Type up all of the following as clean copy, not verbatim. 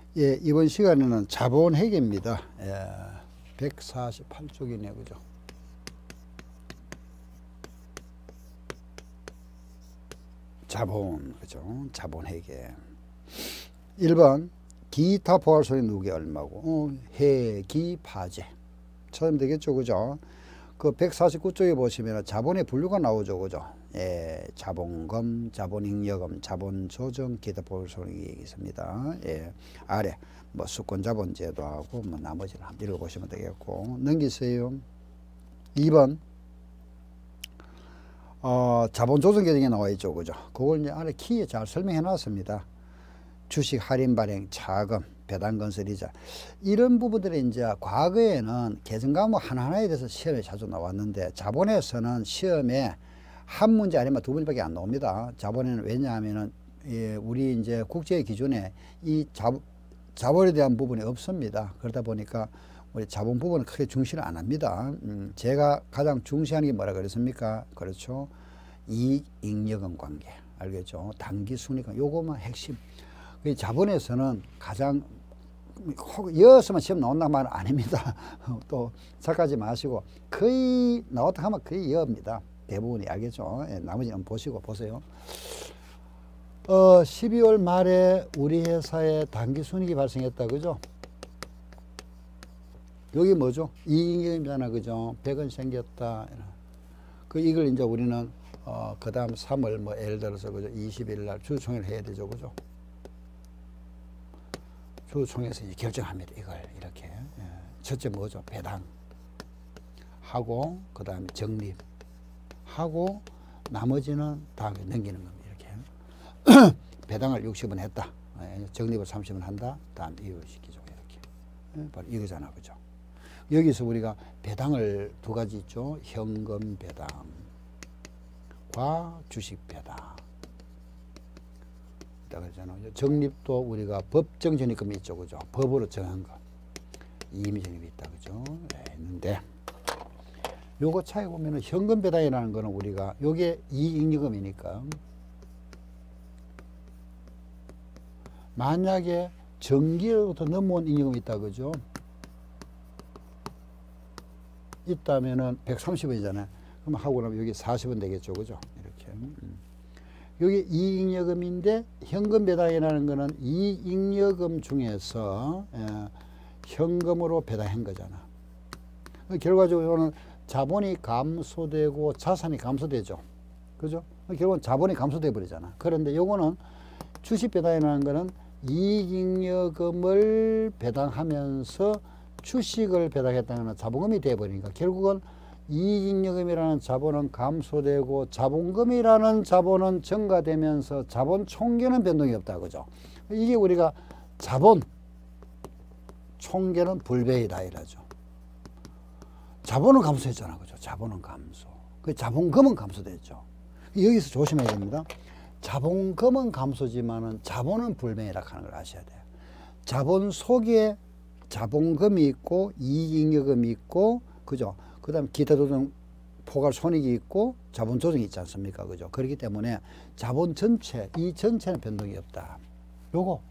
예, 이번 시간에는 자본회계입니다. 예, 148쪽이네, 그죠? 자본, 그죠? 자본회계. 1번, 기타 포괄손익 누계 얼마고, 회기파재. 처음 되겠죠, 그죠? 그 149쪽에 보시면 자본의 분류가 나오죠, 그죠? 예, 자본금, 자본잉여금, 자본조정, 기타 포괄손익이 있습니다. 예, 아래 뭐 수권자본제도하고 뭐 나머지를 한번 읽어보시면 되겠고, 넘기세요. 2번, 자본조정 계정에 나와 있죠, 그죠? 그걸 이제 아래 키에 잘 설명해 놨습니다. 주식 할인 발행, 차금, 배당 건설이자 이런 부분들이 이제 과거에는 계정 과목 하나하나에 대해서 시험에 자주 나왔는데, 자본에서는 시험에 한 문제 아니면 두 문제밖에 안 나옵니다. 자본에는 왜냐하면은 우리 이제 국제 기준에 이 자본에 대한 부분이 없습니다. 그러다 보니까 우리 자본 부분은 크게 중시를 안 합니다. 제가 가장 중시하는 게 뭐라 그랬습니까? 그렇죠. 이익 잉여금 관계, 알겠죠? 단기 순이익, 요거만 핵심. 자본에서는 가장 이어서만 시험 나온다는 말은 아닙니다. 또 착각하지 마시고, 거의 나왔다 하면 거의 이어입니다. 대부분이, 알겠죠? 예, 나머지는 보세요. 12월 말에 우리 회사에 단기 순이익이 발생했다, 그죠? 여기 뭐죠? 이익이익이잖아, 그죠? 100원 생겼다. 이걸 이제 우리는 그 다음 3월 뭐 예를 들어서 그죠? 20일 날 주주총회를 해야 되죠, 그죠? 주주총회에서 결정합니다. 이걸 이렇게. 예. 첫째 뭐죠? 배당 하고, 그 다음에 적립 하고, 나머지는 다음에 넘기는 겁니다. 이렇게. 배당을 60원 했다. 적립을 30원 한다. 다음 이유시키죠. 이렇게. 바로 이거잖아, 그죠? 여기서 우리가 배당을 두 가지 있죠. 현금 배당과 주식 배당. 적립도 우리가 법정 적립금이 있죠, 그죠? 법으로 정한 거. 임의 적립이 있다, 그죠? 네, 있는데, 요거 차에 보면은 현금 배당이라는 거는 우리가 요게 이익잉여금이니까, 만약에 정기로부터 넘어온 잉여금이 있다, 그죠? 있다면은 130원이잖아요. 그럼 하고 나면 여기 40원 되겠죠, 그죠? 이렇게. 여기 이익잉여금인데, 현금 배당이라는 거는 이익잉여금 중에서 현금으로 배당한 거잖아. 결과적으로는 자본이 감소되고 자산이 감소되죠, 그죠? 결국은 자본이 감소돼 버리잖아. 그런데 요거는 주식 배당이라는 거는 이익잉여금을 배당하면서 주식을 배당했다는 자본금이 되어버리니까, 결국은 이익잉여금이라는 자본은 감소되고 자본금이라는 자본은 증가되면서 자본 총계는 변동이 없다, 그죠? 이게 우리가 자본 총계는 불배이다 이라죠. 자본은 감소했잖아, 그죠? 자본은 감소. 그 자본금은 감소됐죠. 여기서 조심해야 됩니다. 자본금은 감소지만은 자본은 불변이라 하는 걸 아셔야 돼요. 자본 속에 자본금이 있고 이익잉여금이 있고, 그죠? 그 다음에 기타 조정 포괄 손익이 있고 자본 조정이 있지 않습니까, 그죠? 그렇기 때문에 자본 전체, 이 전체는 변동이 없다. 요거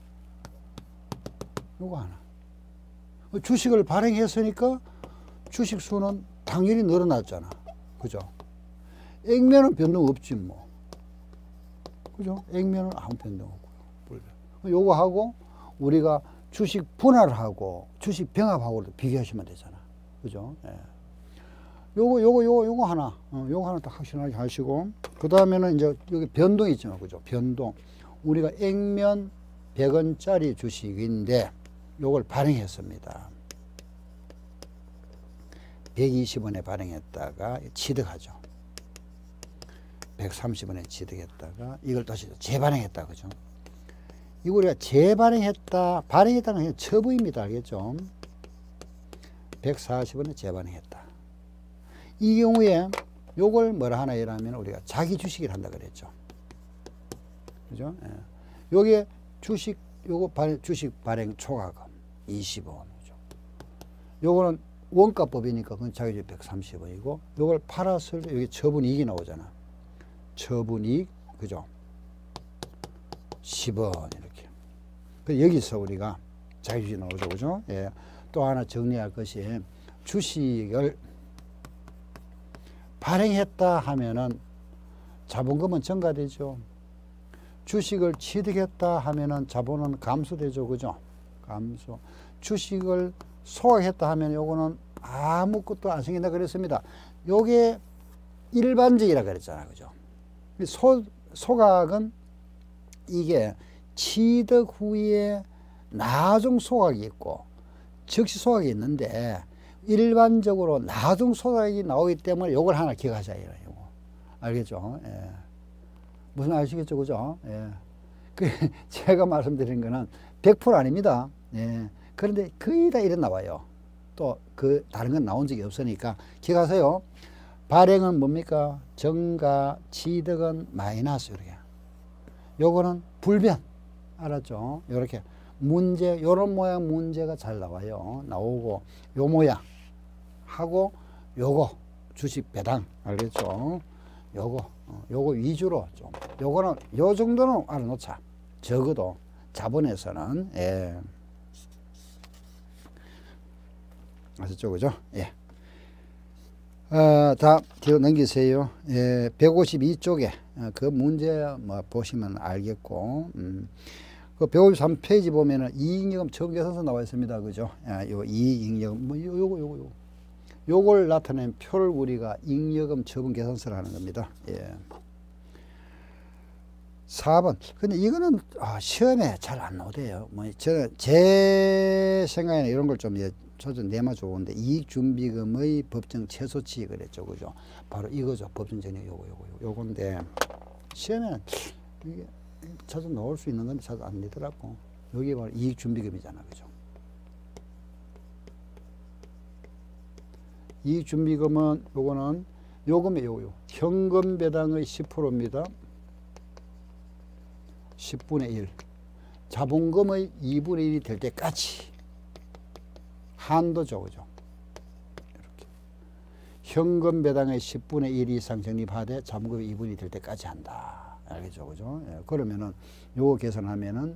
하나. 주식을 발행했으니까 주식 수는 당연히 늘어났잖아, 그죠? 액면은 변동 없지 뭐, 그죠? 액면은 아무 변동 없고요. 요거 하고 우리가 주식 분할하고 주식 병합하고 비교하시면 되잖아, 그죠? 예. 요거 하나, 요거 하나 딱 확실하게 하시고, 그 다음에는 이제 여기 변동이 있잖아, 그죠? 변동. 우리가 액면 100원짜리 주식인데 요걸 발행했습니다. 120원에 발행했다가 취득하죠. 130원에 취득했다가 이걸 다시 재발행했다, 그죠? 이거 우리가 재발행했다, 발행했다는 건 처부입니다, 알겠죠? 140원에 재발행했다. 이 경우에 요걸 뭐라 하나 이라면 우리가 자기 주식을 한다 그랬죠, 그죠? 예. 요게 주식, 주식 발행 초과금 20원이죠. 요거는 원가법이니까 그건 자기주식 130원이고, 요걸 팔았을 때 여기 처분이익이 나오잖아. 처분이익, 그죠? 10원 이렇게. 여기서 우리가 자기주식 나오죠. 그죠? 예. 또 하나 정리할 것이 주식을 발행했다 하면은 자본금은 증가되죠. 주식을 취득했다 하면은 자본은 감소되죠. 그죠? 감소. 주식을 소각했다 하면 요거는 아무것도 안 생긴다 그랬습니다. 요게 일반적이라 그랬잖아. 그죠? 소각은 이게 취득 후에 나중 소각이 있고 즉시 소각이 있는데 일반적으로 나중 소각이 나오기 때문에 요걸 하나 기억하자. 요거. 알겠죠? 예. 무슨 아시겠죠? 그죠? 예. 제가 말씀드린 거는 100% 아닙니다. 예. 그런데 거의 다 이래 나와요. 또 다른 건 나온 적이 없으니까 기억하세요. 발행은 뭡니까? 증가, 취득은 마이너스. 이렇게. 요거는 불변. 알았죠? 요렇게. 문제, 요런 모양 문제가 잘 나와요. 나오고, 요 모양 하고, 요거, 주식 배당. 알겠죠? 요거 위주로 좀. 요거는, 요 정도는 알아놓자. 적어도 자본에서는, 예. 아셨죠? 그죠? 예. 다 뒤로 넘기세요. 예, 152쪽에 그 문제 뭐 보시면 알겠고, 그 153페이지 보면은 이익여금 처분계산서 나와 있습니다. 그죠? 요 이익여금, 뭐 요걸 나타낸 표를 우리가 잉여금 처분계산서를 하는 겁니다. 예. 4번. 근데 이거는 시험에 잘 안 나오대요. 뭐 저는 제 생각에는 이런 걸 좀 저도 내마 좋은데 이익준비금의 법정 최소치 그랬죠. 그죠? 바로 이거죠. 법정 전액 요건데 시험에는 이게 자주 나올 수 있는 건데 자주 안 되더라고. 여기 바로 이익준비금이잖아. 그죠? 이익준비금은 요거는 요금의 현금 배당의 10%입니다. 10분의 1. 자본금의 2분의 1이 될 때까지 한도죠. 그죠? 이렇게. 현금 배당의 10분의 1 이상 적립하되 자본금의 2분의 1이 될 때까지 한다. 알겠죠? 그죠? 예. 그러면은 요거 계산하면은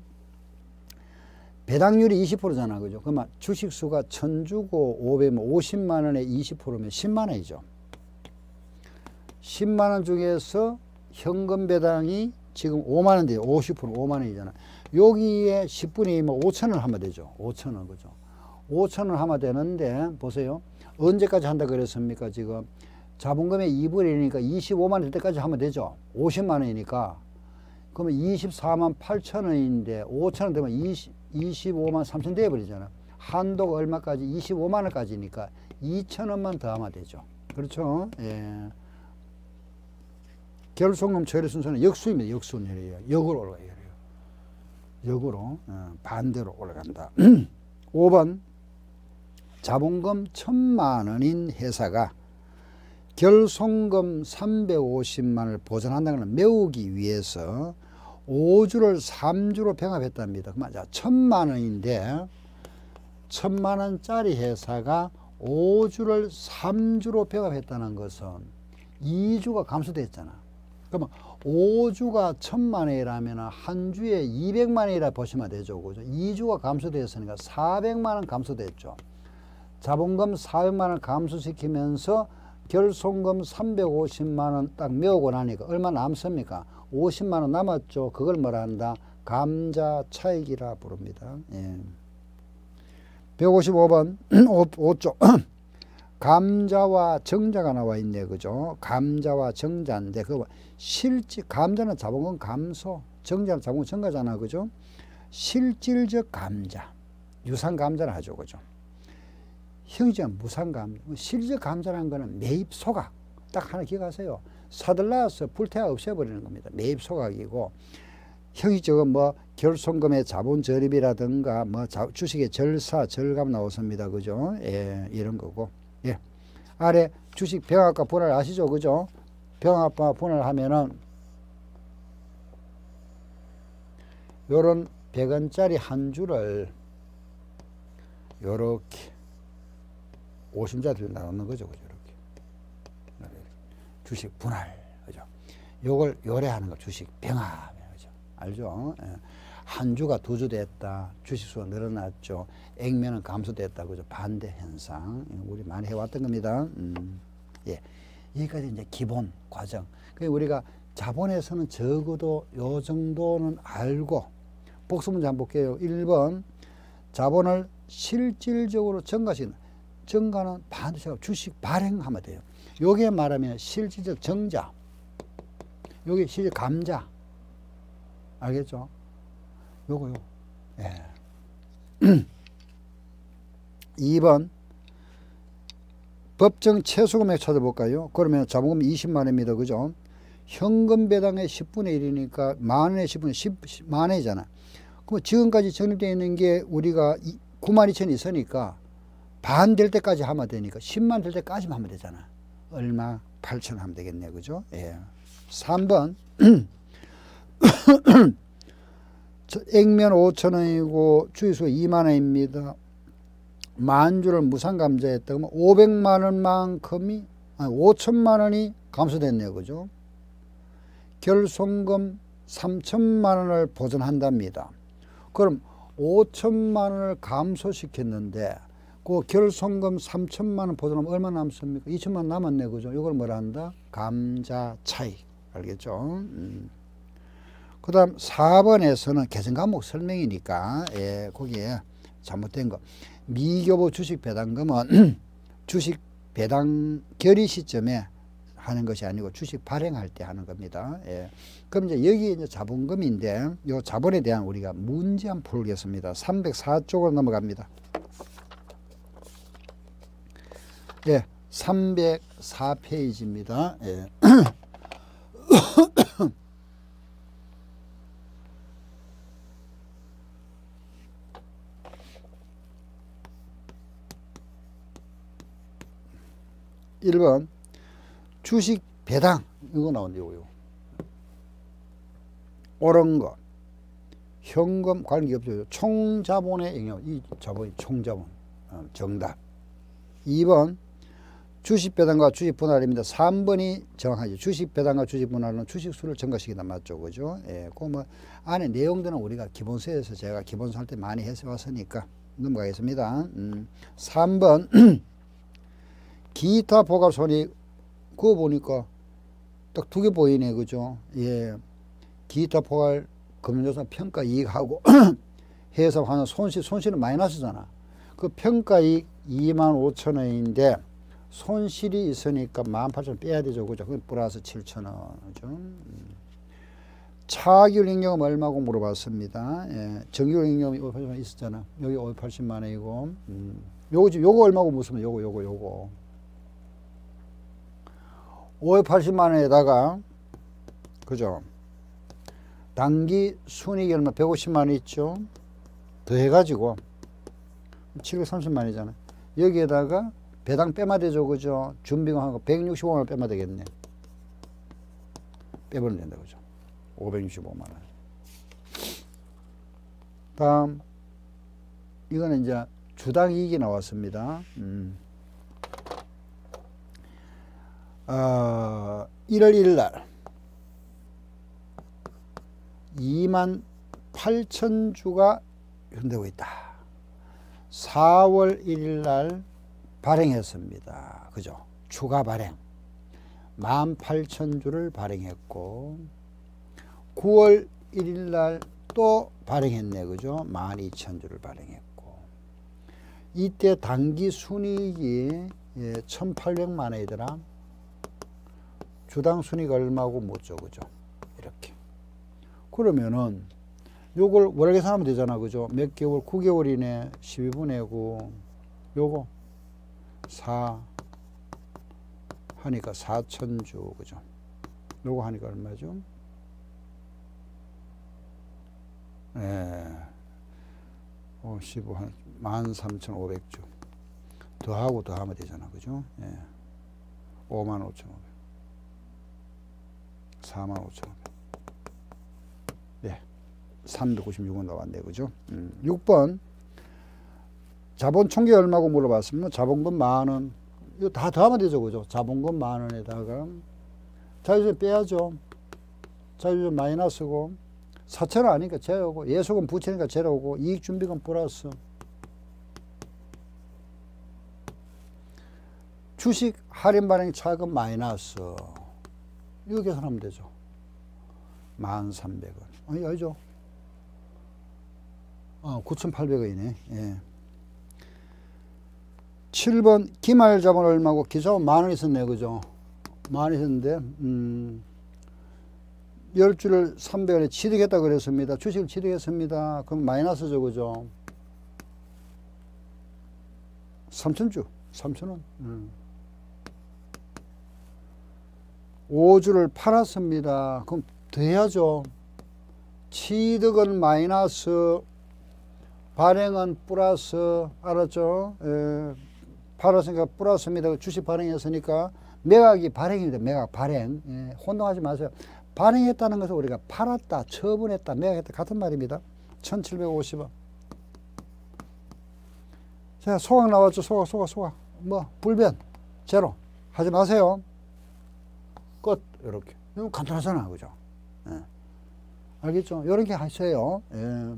배당률이 20%잖아. 그죠? 그러면 주식수가 1000주고 500면 50만원에 20%면 10만원이죠. 10만원 중에서 현금 배당이 지금 5만원 돼요. 50% 5만원이잖아. 여기에 10분의 2면 5천원 하면 되죠. 5천원. 그죠? 5천원 하면 되는데, 보세요. 언제까지 한다 그랬습니까? 지금 자본금의 2분의 1이니까 25만원 될 때까지 하면 되죠. 50만원이니까. 그러면 24만 8천원인데 5천원 되면 25만 3천 되어버리잖아. 한도가 얼마까지? 25만원까지니까 2천원만 더 하면 되죠. 그렇죠? 예. 결손금 처리 순서는 역수입니다. 역순이래요. 역으로 올라가요. 역으로 반대로 올라간다. 5번 자본금 1000만원인 회사가 결손금 350만원을 보전한다는 걸 메우기 위해서 5주를 3주로 병합했답니다. 그러면 1000만원인데 1000만원짜리 회사가 5주를 3주로 병합했다는 것은 2주가 감소됐잖아. 그러면 5주가 1000만원이라면 한 주에 200만원이라 보시면 되죠. 그죠? 2주가 감소되었으니까 400만원 감소됐죠. 자본금 400만원 감소시키면서 결손금 350만원 딱 메우고 나니까 얼마 남습니까? 50만원 남았죠. 그걸 뭐라 한다? 감자 차익이라 부릅니다. 예. 155번 5쪽 감자와 정자가 나와 있네. 그죠? 감자와 정자인데 그 실질 감자는 자본금 감소, 정자는 자본금 증가잖아. 그죠? 실질적 감자, 유산 감자를 하죠. 그죠? 형이지만 무산 감자. 실질적 감자라는 거는 매입 소각. 딱 하나 기억하세요. 사들나서 불태워 없애버리는 겁니다. 매입 소각이고, 형이적은 뭐 결손금의 자본 저립이라든가 뭐 주식의 절사, 절감 나왔습니다. 그죠? 예, 이런 거고. 예. 아래 주식 병합과 분할 아시죠? 그죠? 병합과 분할하면은 요런 100원짜리 한 주를 요렇게 50짜리로 나누는 거죠. 그죠? 이렇게. 주식 분할. 그죠? 요걸 요래하는 거 주식 병합. 그죠? 알죠? 예. 한 주가 두 주 됐다. 주식수가 늘어났죠. 액면은 감소됐다. 그죠? 반대 현상. 우리 많이 해왔던 겁니다. 예. 여기까지 이제 기본 과정. 우리가 자본에서는 적어도 요 정도는 알고, 복습문제 한번 볼게요. 1번, 자본을 실질적으로 증가시키는, 증가는 반드시 주식 발행하면 돼요. 요게 말하면 실질적 정자, 요게 실질 감자. 알겠죠? 요거요. 예. 2번, 법정 최소금액 찾아볼까요? 그러면 자본금 20만 원입니다. 그죠? 현금 배당의 10분의 1이니까 만원의 10분의 10만 원이잖아. 그럼 지금까지 적립되어 있는 게 우리가 9만 2천이 있으니까 반 될 때까지 하면 되니까 10만 될 때까지만 하면 되잖아. 얼마? 8천 하면 되겠네. 그죠? 예. 3번. 액면 5천 원이고 주식수가 2만 원입니다. 만주를 무상감자했다. 그러면 500만 원만큼이, 아니 5천만 원이 감소됐네요. 그죠? 결손금 3천만 원을 보전한답니다. 그럼 5천만 원을 감소시켰는데 그 결손금 3천만 원 보전하면 얼마 남습니까? 2천만 원 남았네. 그죠? 이걸 뭐라 한다? 감자 차익. 알겠죠? 그 다음 4번에서는 계산 과목 설명이니까, 예, 거기에 잘못된 거. 미교부 주식 배당금은 주식 배당 결의 시점에 하는 것이 아니고 주식 발행할 때 하는 겁니다. 예. 그럼 이제 여기 이제 자본금인데, 요 자본에 대한 우리가 문제 한번 풀겠습니다. 304쪽으로 넘어갑니다. 예, 304페이지입니다. 예. 1번 주식 배당 이거 나온대요. 옳은 것 현금 관계없죠. 총자본의 영역, 이 자본이 총자본. 정답. 2번 주식 배당과 주식 분할입니다. 3번이 정확하죠. 주식 배당과 주식 분할은 주식수를 증가시킨다. 맞죠? 그죠? 예, 그 뭐 안에 내용들은 우리가 기본서에서 제가 기본서 할 때 많이 해서 왔으니까 넘어가겠습니다. 3번 기타 보갑 손익, 그거 보니까 딱 두 개 보이네. 그죠? 예. 기타 포괄 금융자산 평가 이익하고 해석하는 손실은 마이너스잖아. 그 평가 이익 25,000원인데 손실이 있으니까 18,000원 빼야 되죠. 그죠? 그럼 플러스 7,000원. 그죠? 차기율 익령은 얼마고 물어봤습니다. 예. 정기율 익령이 580만 있었잖아. 여기 580만 원이고, 요거 얼마고 묻으면 요거. 580만 원에다가, 그죠? 단기 순이익이 얼마? 150만 원 있죠? 더 해가지고 730만 원이잖아. 여기에다가 배당 빼면 되죠. 그죠? 준비금 하고 165만 원 빼면 되겠네. 빼버리면 된다. 그죠? 565만 원. 다음, 이거는 이제 주당 이익이 나왔습니다. 1월 1일 날 28,000주가 현되고 있다. 4월 1일 날 발행했습니다. 그죠? 추가 발행 18,000주를 발행했고 9월 1일 날 또 발행했네. 그죠? 12,000주를 발행했고 이때 단기 순이익이 1,800만 원이더라. 주당 순이익 얼마고 묻죠. 그죠? 이렇게. 그러면은 요걸 월계 계산하면 되잖아. 그죠? 몇 개월? 9개월이네. 12분의 9. 요거 4 하니까 4,000주. 그죠? 요거 하니까 얼마죠? 예. 15, 한 13,500주. 더하고 더하면 되잖아. 그죠? 예. 55,500. 45,500. 예. 396원 나왔네. 그죠? 6번. 자본 총계 얼마고 물어봤으면 자본금 만원. 이거 다 더하면 되죠. 그죠? 자본금 만원에다가 자유주의 빼야죠. 자유주의 마이너스고 사채는 아니니까 제로고, 예수금 부채니까 제로고, 이익준비금 플러스. 주식 할인 발행 차익은 마이너스. 이거 계산하면 되죠. 13,000원. 아니, 알죠? 9,800원이네. 예. 7번, 기말 자본 얼마고, 기자본 10,000원 있었네요. 그죠? 10,000원 있었는데, 10주를 300원에 취득했다 그랬습니다. 주식을 취득했습니다. 그럼 마이너스죠. 그죠? 3,000주. 3,000원. 5주를 팔았습니다. 그럼 돼야죠. 취득은 마이너스, 발행은 플러스. 알았죠? 팔았으니까 플러스입니다. 주식 발행했으니까 매각이 발행입니다. 매각 발행. 혼동하지 마세요. 발행했다는 것은 우리가 팔았다, 처분했다, 매각했다 같은 말입니다. 1,750원. 자, 소각 나왔죠. 소각. 뭐 불변 제로 하지 마세요. 끝. 이렇게. 이거 간단하잖아. 그죠? 예. 알겠죠? 이렇게 하세요. 예.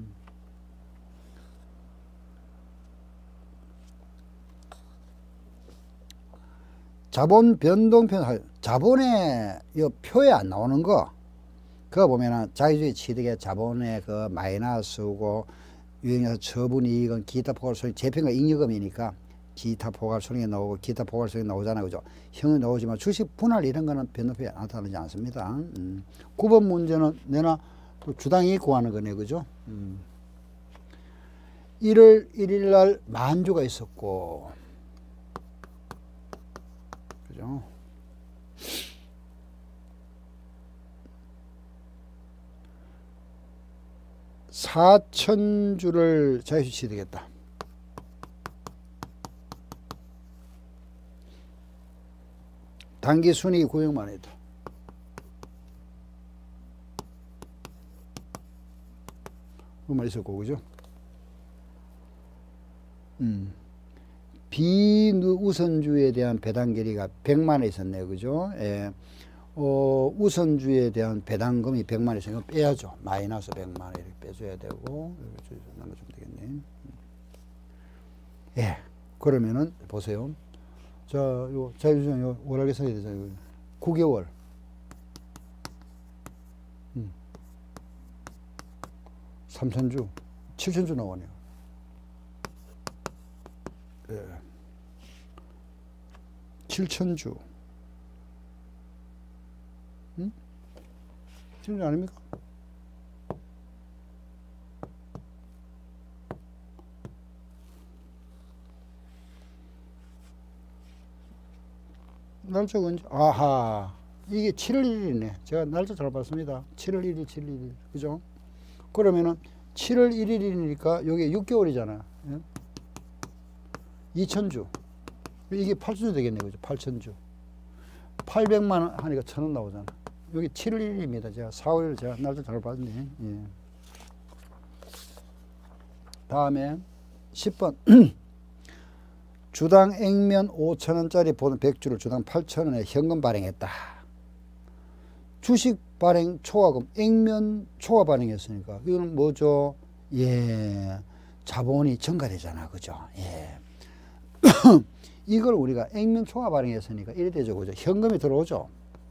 자본 변동표, 자본의 이 표에 안 나오는 거, 그거 보면은 자기주의 취득의 자본의 그 마이너스고, 유형에서 처분 이익은 기타 포괄손익, 재평가 잉여금이니까 기타 포괄손익이 나오고, 기타 포괄손익이 나오잖아요. 그죠? 형이 나오지만 주식 분할 이런 거는 변동표에 나타나지 않습니다. 9번 문제는 내나 주당 이익 구하는 거네. 그죠? 1월 1일 날 만주가 있었고, 그죠? (4,000주를) 자유시 취득했다. 단기 순이익 900만 원이다. 그만 있었고, 그죠? 비우선주에 대한 배당 결의가 100만 원 있었네요. 그죠? 예. 우선주에 대한 배당금이 100만 원 있으니까 빼야죠. 마이너스 100만 원 이렇게 빼줘야 되고, 나눠주면 되겠네. 예. 그러면은, 보세요. 자, 요, 자유주장, 요, 월하게 써야 되잖아요. 9개월. 3,000주. 7,000주 나오네요. 예. 7,000주. 7,000주 아닙니까? 날짜가 언제? 아하. 이게 7월 1일이네. 제가 날짜 잘 봤습니다. 7월 1일, 7월 1일. 그죠? 그러면은 7월 1일이니까 여기 6개월이잖아요. 예? 2,000주. 이게 8,000주 되겠네요. 그죠? 8,000주. 800만 원 하니까 1,000원 나오잖아. 여기 7월 1일입니다. 제가 4월 제가 날짜 잘 봤네. 예. 다음에 10번. 주당 액면 5,000원짜리 보는 100주를 주당 8,000원에 현금 발행했다. 주식 발행 초과금, 액면 초과 발행했으니까 이거는 뭐죠? 예, 자본이 증가되잖아. 그죠? 예. 이걸 우리가 액면 초과 발행했으니까 이래 되죠. 그죠? 현금이 들어오죠.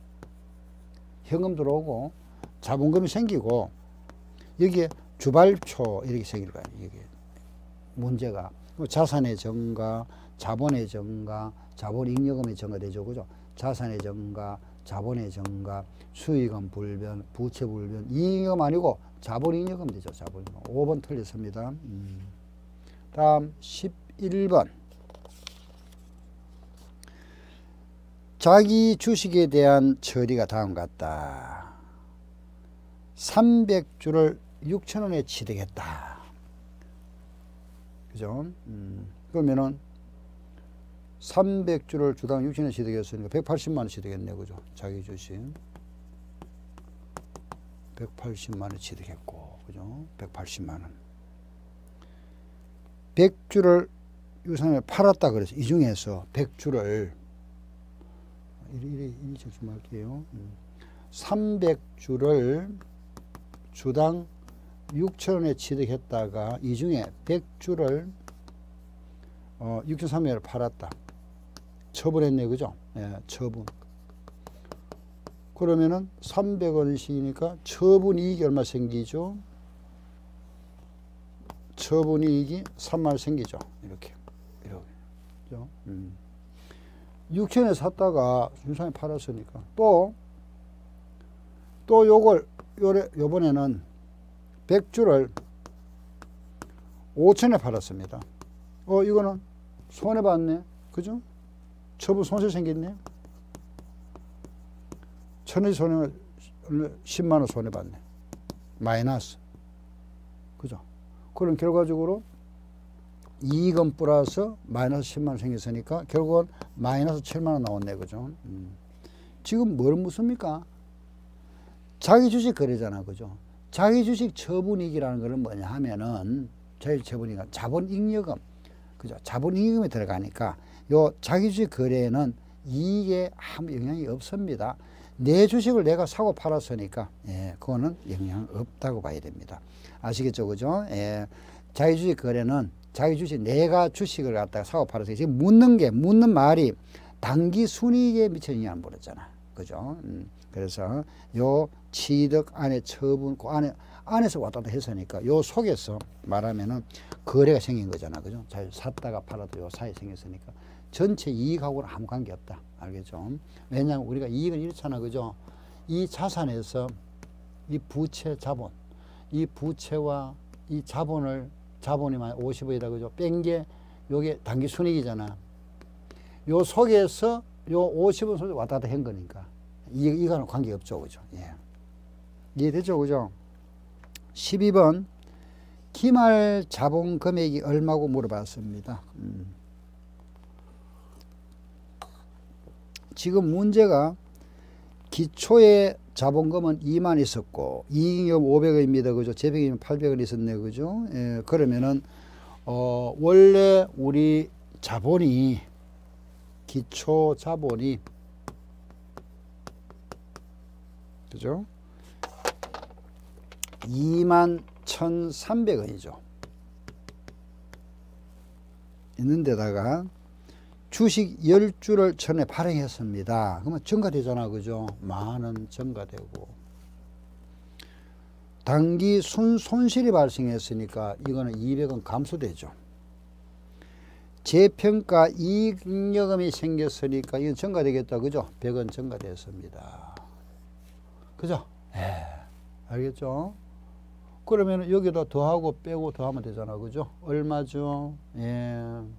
현금 들어오고 자본금이 생기고 여기에 주발초 이렇게 생길 거 아니에요. 이게 문제가 자산의 증가, 자본의 증가, 자본잉여금의 증가되죠. 그죠? 자산의 증가, 자본의 증가, 수익은 불변, 부채 불변, 이익금 아니고 자본잉여금 되죠. 자본잉여금. 5번 틀렸습니다. 다음 11번. 자기 주식에 대한 처리가 다음 같다. 300주를 6,000원에 취득했다. 그죠? 그러면은 300주를 주당 6,000원에 취득했으니까 180만 원 취득했네요. 그죠? 자기 주식 180만 원 취득했고, 그죠? 180만 원. 100주를 유산을 팔았다 그래서 이 중에서 100주를 이리 적지 말게요. 300주를 주당 6,000원에 취득했다가 이 중에 100주를 6,300원에 팔았다. 처분했네, 그죠? 예, 처분. 그러면은 300원씩이니까 처분 이익이 얼마 생기죠? 처분 이익이 3만원 생기죠. 이렇게. 그죠? 6,000원에 샀다가 순산에 팔았으니까 또 요번에는 100주를 5,000원에 팔았습니다. 이거는 손해봤네. 그죠? 처분 손실 생겼네. 1,000원이 손해, 10만원 손해봤네. 마이너스. 그죠? 그럼 결과적으로 이익은 플러스 마이너스 10만원 생겼으니까 결국은 마이너스 7만원 나왔네. 그죠? 지금 뭘 묻습니까? 자기 주식 거래잖아. 그죠? 자기 주식 처분이익이라는 것은 뭐냐 하면은, 자기 처분이익은 자본잉여금. 그죠? 자본잉여금이 들어가니까 요 자기 주식 거래에는 이익에 아무 영향이 없습니다. 내 주식을 내가 사고 팔았으니까, 예, 그거는 영향 없다고 봐야 됩니다. 아시겠죠? 그죠? 예, 자기 주식 거래는 자기 주식, 내가 주식을 갖다가 사고 팔았으니까 지금 묻는 말이 단기 순이익에 미치는 영향을 모르잖아. 그죠? 그래서 요 취득 안에 처분, 그 안에서 왔다 갔다 했으니까 요 속에서 말하면은 거래가 생긴 거잖아. 그죠? 잘 샀다가 팔아도 요 사이에 생겼으니까 전체 이익하고는 아무 관계 없다. 알겠죠? 왜냐하면 우리가 이익은 이렇잖아. 그죠? 이 자산에서 이 부채 자본, 이 부채와 이 자본이 만 50원이다. 그죠? 뺀 게 요게 단기 순이익이잖아. 요 속에서 요 50원 속에 왔다 갔다 한 거니까 이거는 관계없죠. 그죠? 예. 이해되죠? 그죠? 12번 기말 자본 금액이 얼마고 물어봤습니다. 지금 문제가 기초의 자본금은 2만 있었고 이익잉여금 500원입니다. 그죠? 재백이면 800원 있었네. 그죠? 예, 그러면은 원래 우리 자본이 기초 자본이 그죠? 21,300원이죠. 있는데다가 주식 10주를 전에 발행했습니다. 그러면 증가되잖아. 그죠? 만원 증가되고. 단기 손실이 발생했으니까 이거는 200원 감소되죠. 재평가 이익잉여금이 생겼으니까 이건 증가되겠다. 그죠? 100원 증가됐습니다. 그죠? 예. 알겠죠? 그러면 여기다 더하고 빼고 더하면 되잖아. 그죠? 얼마죠? 예.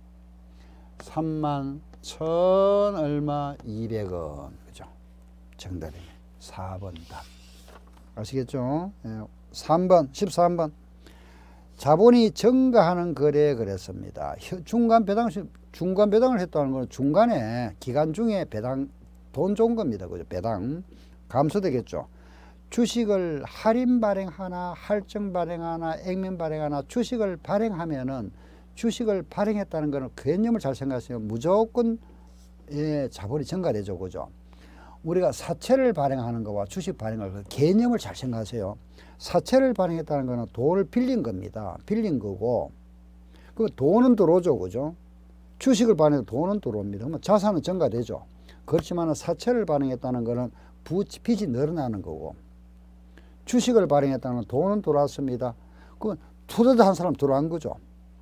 31,000 얼마 200원. 그죠? 정답이네. 4번 답. 아시겠죠? 예. 3번 13번 자본이 증가하는 거래에 그랬습니다. 중간 배당을 했다는 것은 중간에 기간 중에 배당 돈 준 겁니다. 그죠? 배당 감소되겠죠. 주식을 할인 발행하나 할증 발행하나 액면 발행하나 주식을 발행하면은 주식을 발행했다는 것은 개념을 잘 생각하시면 무조건 예, 자본이 증가되죠. 그죠? 우리가 사채를 발행하는 것과 주식 발행할 그 개념을 잘 생각하세요. 사채를 발행했다는 것은 돈을 빌린 겁니다. 빌린 거고 그 돈은 들어오죠. 그죠? 주식을 발행해도 돈은 들어옵니다. 그러면 자산은 증가되죠. 그렇지만 사채를 발행했다는 것은 빚이 늘어나는 거고 주식을 발행했다는 건 돈은 들어왔습니다. 그 투자자 한 사람 들어간 거죠.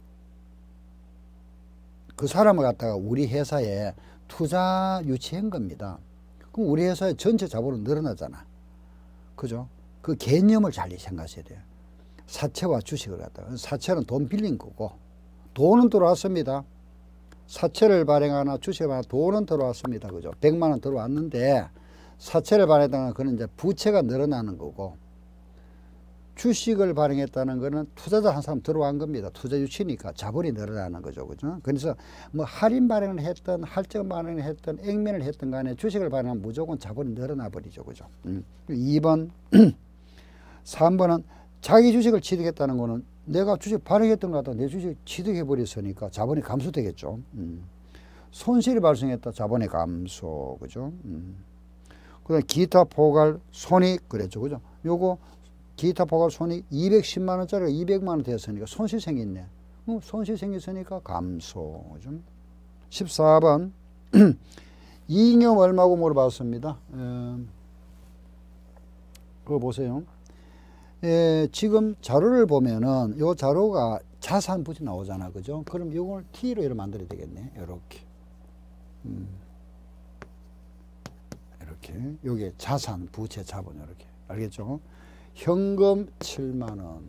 그 사람을 갖다가 우리 회사에 투자 유치한 겁니다. 그럼 우리 회사의 전체 자본은 늘어나잖아. 그죠? 그 개념을 잘 생각하셔야 돼요. 사채와 주식을 갖다가. 사채는 돈 빌린 거고 돈은 들어왔습니다. 사채를 발행하나 주식을 발행하나 돈은 들어왔습니다. 그죠? 100만 원 들어왔는데 사채를 발행했다는 그는 이제 부채가 늘어나는 거고 주식을 발행했다는 것은 투자자 한 사람 들어간 겁니다. 투자 유치니까 자본이 늘어나는 거죠. 그죠? 그래서 뭐 할인 발행을 했던 할증 발행을 했던 액면을 했던 간에 주식을 발행하면 무조건 자본이 늘어나 버리죠. 그죠? 2번 3번은 자기 주식을 취득했다는 거는 내가 주식 발행했던 것 같다. 내 주식 취득해 버렸으니까 자본이 감소되겠죠. 손실이 발생했다. 자본의 감소. 그죠? 그다음 기타 포괄 손익 그랬죠. 그죠? 요거 기타 포괄 손익 210만 원짜리가 200만 원 되었으니까 손실 생겼네. 손실 생겼으니까 감소. 14번 이익잉여금 얼마고 물어봤습니다. 그거 보세요. 지금 자료를 보면은 요 자료가 자산 부채 나오잖아, 그죠? 그럼 이걸 T로 이렇게 만들어야 되겠네. 이렇게. 이렇게. 요게 자산, 부채, 자본 이렇게. 알겠죠? 현금 7만 원.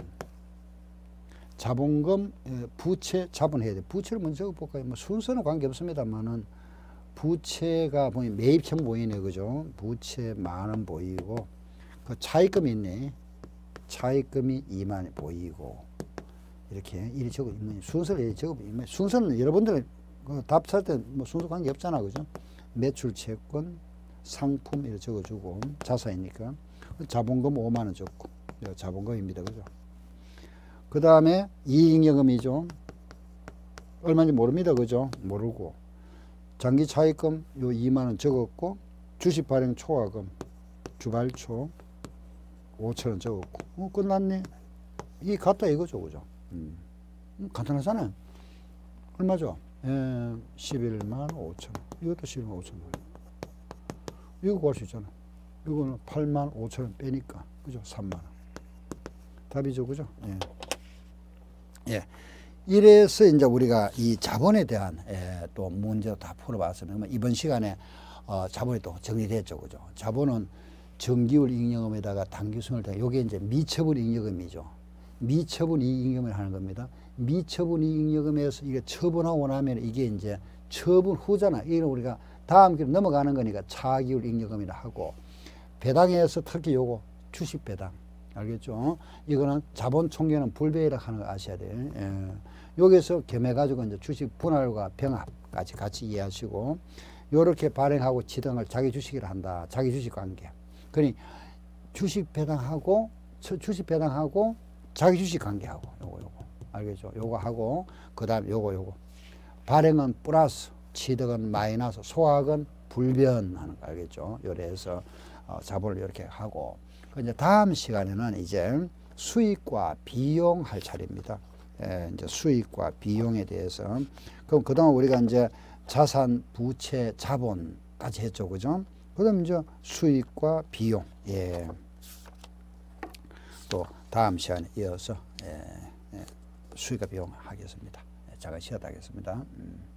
자본금, 부채, 자본 해야 돼. 부채를 먼저 적어볼까요? 뭐 순서는 관계없습니다만은 부채가 보이면 매입처럼 보이네, 그죠? 부채 10,000원 보이고, 그 차입금이 있네. 차입금이 2만 원 보이고, 이렇게 이리 적어, 순서를 이리 적어, 순서는 여러분들 답 찰 때 뭐 순서 관계 없잖아, 그죠? 매출 채권, 상품 이렇게 적어주고, 자산이니까. 자본금 5만 원 적고, 자본금입니다, 그죠? 그 다음에 이익잉여금이죠. 얼마인지 모릅니다, 그죠? 모르고. 장기 차입금 요 2만 원 적었고, 주식 발행 초과금, 주발초 5천 원 적었고, 끝났네. 이게 같다 이거죠, 그죠? 간단하잖아요. 얼마죠? 11만 5천 원. 이것도 11만 5천 원. 이거 구할 수 있잖아. 이거는 8만 5천 원 빼니까, 그죠? 3만 원. 답이죠, 그죠? 예. 이래서 이제 우리가 이 자본에 대한 또 문제도 다 풀어봤습니다. 이번 시간에 자본이 또 정리됐죠, 그죠? 자본은 정기율 잉여금에다가 당기순을 다 요게 이제 미처분 잉여금이죠. 미처분 이익잉여금을 하는 겁니다. 미처분 이익잉여금에서 이게 처분하고 나면 이게 이제 처분 후잖아. 이걸 우리가 다음 기로 넘어가는 거니까 차기율 잉여금이라 하고, 배당에서 특히 요거 주식 배당. 알겠죠? 이거는 자본 총계는 불배이라 하는 거 아셔야 돼요. 여기서 겸해가지고 이제 주식 분할과 병합까지 같이 이해하시고, 요렇게 발행하고 지등을 자기 주식이라 한다. 자기 주식 관계. 그러니 주식 배당하고 자기 주식 관계하고 요거. 알겠죠? 요거 하고, 그 다음에 요거. 발행은 플러스, 취득은 마이너스, 소액은 불변하는 거 알겠죠? 요래서 자본을 이렇게 하고, 이제 다음 시간에는 이제 수익과 비용 할 차례입니다. 이제 수익과 비용에 대해서. 그럼 그동안 우리가 이제 자산, 부채, 자본까지 했죠, 그죠? 그다음 이제 수익과 비용. 또 다음 시간에 이어서 수익과 비용 하겠습니다. 잠깐 쉬었다 하겠습니다.